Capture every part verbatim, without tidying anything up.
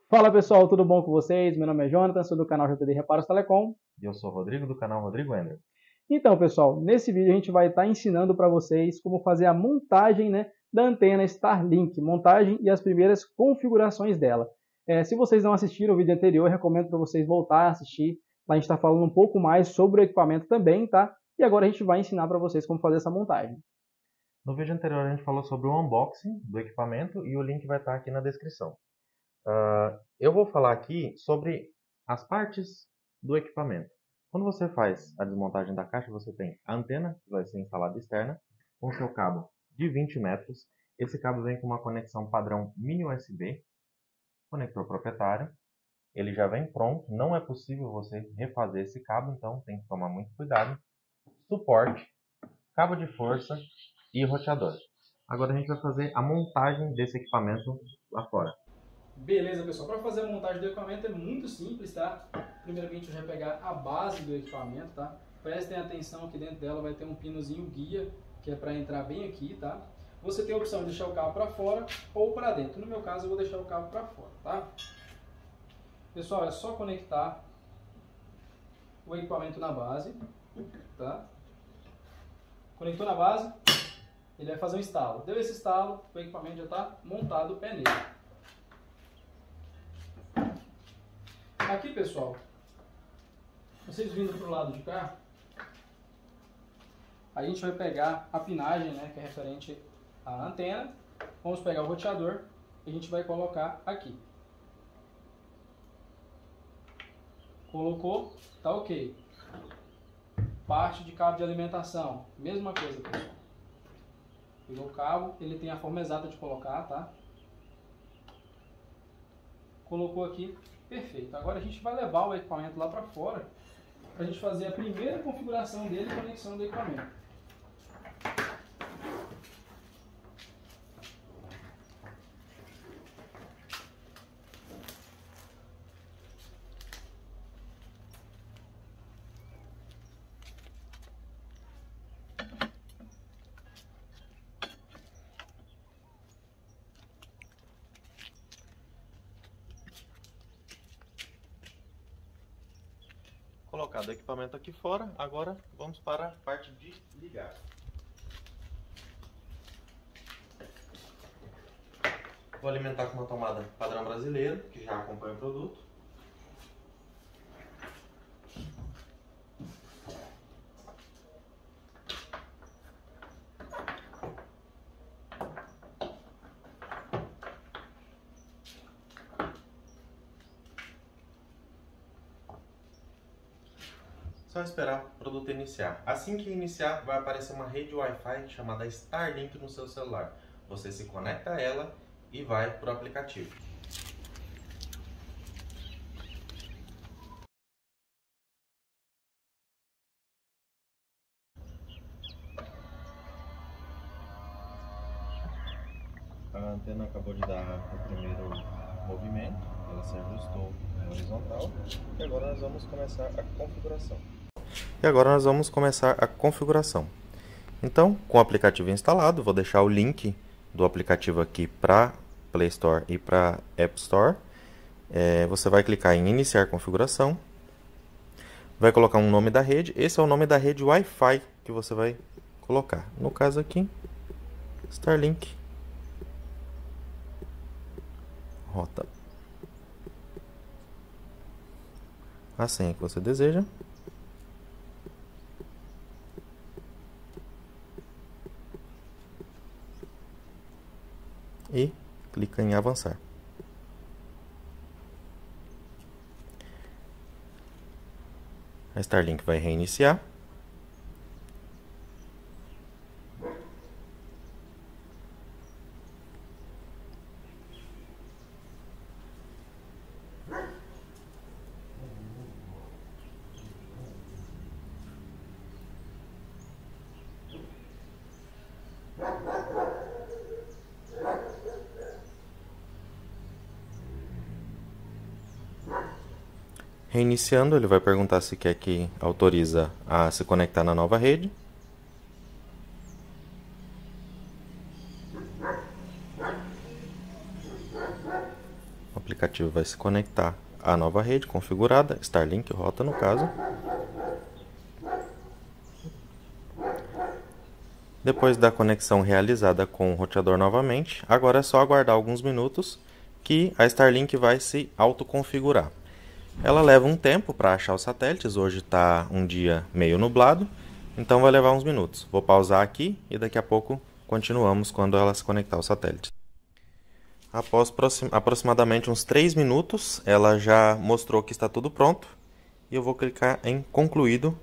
Fala pessoal, tudo bom com vocês? Meu nome é Jonathan, sou do canal J T D Reparos Telecom. E eu sou o Rodrigo, do canal Rodrigo Ender. Então pessoal, nesse vídeo a gente vai estar ensinando para vocês como fazer a montagem, né, da antena Starlink, montagem e as primeiras configurações dela. É, se vocês não assistiram o vídeo anterior, eu recomendo para vocês voltar a assistir. Lá a gente está falando um pouco mais sobre o equipamento também, tá? E agora a gente vai ensinar para vocês como fazer essa montagem. No vídeo anterior a gente falou sobre o unboxing do equipamento e o link vai estar aqui na descrição. Uh, eu vou falar aqui sobre as partes do equipamento. Quando você faz a desmontagem da caixa, você tem a antena, que vai ser instalada externa, com seu cabo de vinte metros. Esse cabo vem com uma conexão padrão mini U S B, conector proprietário. Ele já vem pronto, não é possível você refazer esse cabo, então tem que tomar muito cuidado. Suporte, cabo de força e roteador. Agora a gente vai fazer a montagem desse equipamento lá fora. Beleza, pessoal. Para fazer a montagem do equipamento é muito simples, tá? Primeiramente, a gente vai pegar a base do equipamento, tá? Prestem atenção que dentro dela vai ter um pinozinho guia, que é para entrar bem aqui, tá? Você tem a opção de deixar o cabo para fora ou para dentro. No meu caso, eu vou deixar o cabo para fora, tá? Pessoal, é só conectar o equipamento na base, tá? Conectou na base, ele vai fazer um instalo. Deu esse instalo, o equipamento já está montado o pé nele. Aqui, pessoal, vocês vindo para o lado de cá, a gente vai pegar a pinagem, né, que é referente à antena. Vamos pegar o roteador e a gente vai colocar aqui. Colocou, tá ok. Parte de cabo de alimentação, mesma coisa, pessoal. Pegou o cabo, ele tem a forma exata de colocar, tá? Colocou aqui, perfeito. Agora a gente vai levar o equipamento lá para fora para a gente fazer a primeira configuração dele e conexão do equipamento. Colocado o equipamento aqui fora, agora vamos para a parte de ligar. Vou alimentar com uma tomada padrão brasileiro, que já acompanha o produto. Só esperar o produto iniciar. Assim que iniciar, vai aparecer uma rede Wi-Fi chamada Starlink no seu celular. Você se conecta a ela e vai para o aplicativo. A antena acabou de dar o primeiro movimento, ela se ajustou na horizontal e agora nós vamos começar a configuração. E agora nós vamos começar a configuração. Então, com o aplicativo instalado, vou deixar o link do aplicativo aqui para Play Store e para App Store. É, você vai clicar em iniciar configuração, vai colocar um nome da rede. Esse é o nome da rede Wi-Fi que você vai colocar. No caso aqui, Starlink. Rota. A senha que você deseja. E clica em avançar. A Starlink vai reiniciar. Reiniciando, ele vai perguntar se quer que autoriza a se conectar na nova rede. O aplicativo vai se conectar à nova rede configurada, Starlink Rota no caso. Depois da conexão realizada com o roteador novamente, agora é só aguardar alguns minutos que a Starlink vai se autoconfigurar. Ela leva um tempo para achar os satélites, hoje está um dia meio nublado, então vai levar uns minutos. Vou pausar aqui e daqui a pouco continuamos quando ela se conectar ao satélite. Após aproximadamente uns três minutos, ela já mostrou que está tudo pronto e eu vou clicar em concluído.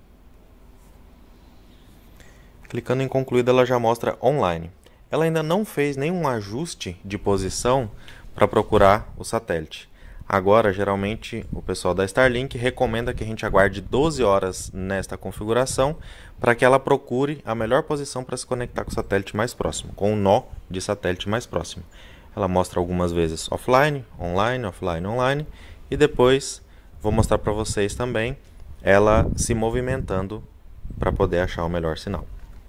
Clicando em concluído, ela já mostra online. Ela ainda não fez nenhum ajuste de posição para procurar o satélite. Agora, geralmente, o pessoal da Starlink recomenda que a gente aguarde doze horas nesta configuração para que ela procure a melhor posição para se conectar com o satélite mais próximo, com o nó de satélite mais próximo. Ela mostra algumas vezes offline, online, offline, online e depois vou mostrar para vocês também ela se movimentando para poder achar o melhor sinal.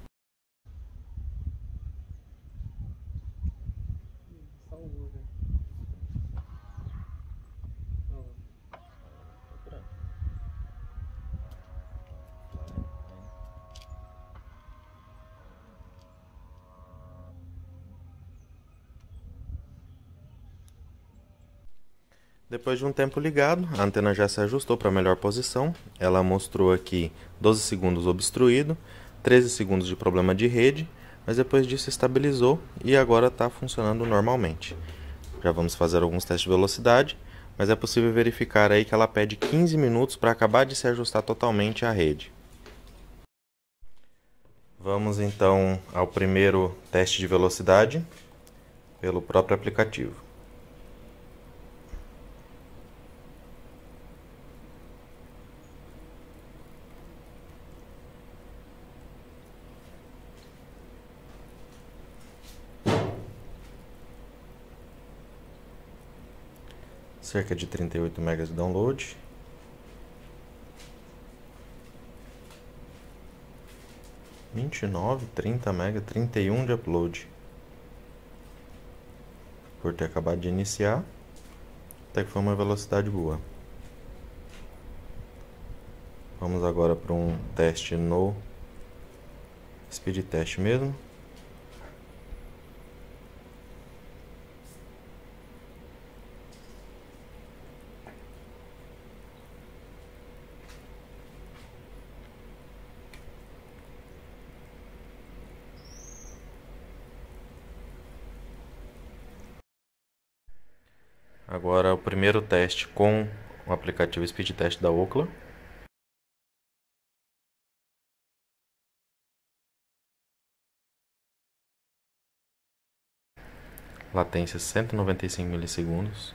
Depois de um tempo ligado, a antena já se ajustou para a melhor posição. Ela mostrou aqui doze segundos obstruído, treze segundos de problema de rede, mas depois disso estabilizou e agora está funcionando normalmente. Já vamos fazer alguns testes de velocidade, mas é possível verificar aí que ela pede quinze minutos para acabar de se ajustar totalmente à rede. Vamos então ao primeiro teste de velocidade pelo próprio aplicativo. Cerca de trinta e oito megas de download. vinte e nove, trinta megas, trinta e um de upload. Por ter acabado de iniciar, até que foi uma velocidade boa. Vamos agora para um teste no speed test mesmo. Agora o primeiro teste com o aplicativo Speed Test da Ookla. Latência cento e noventa e cinco milissegundos.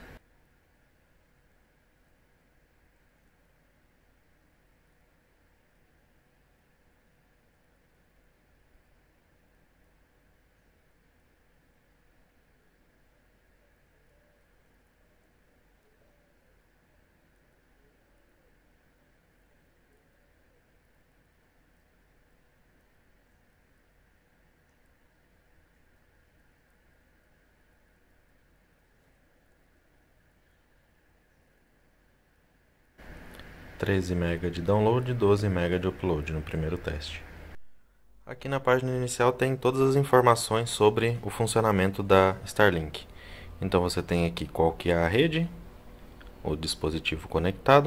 treze megas de download e doze megas de upload no primeiro teste. Aqui na página inicial tem todas as informações sobre o funcionamento da Starlink. Então você tem aqui qual que é a rede, o dispositivo conectado.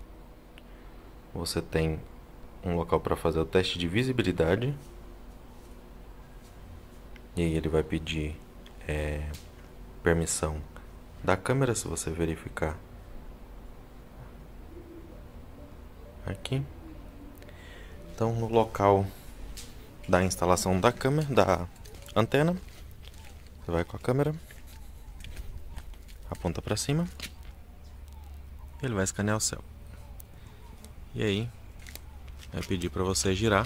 Você tem um local para fazer o teste de visibilidade. E aí ele vai pedir é, permissão da câmera, se você verificar aqui. Então no local da instalação da câmera, da antena, você vai com a câmera, aponta para cima, ele vai escanear o céu. E aí vai pedir para você girar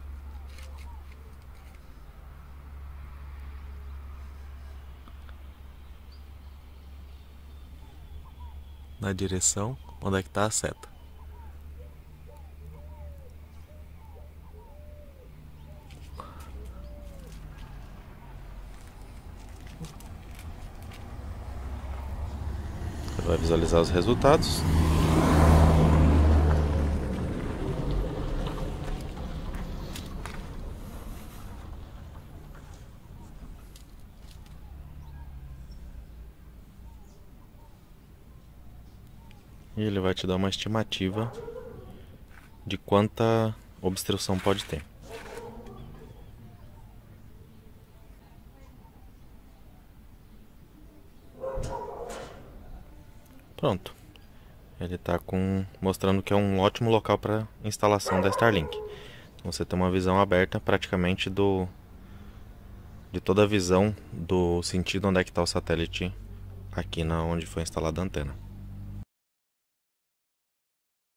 na direção onde é que está a seta. vai visualizar os resultados. E ele vai te dar uma estimativa de quanta obstrução pode ter. Pronto. Ele está com, mostrando que é um ótimo local para instalação da Starlink. Então, você tem uma visão aberta praticamente do, de toda a visão do sentido onde é que está o satélite aqui na onde foi instalada a antena.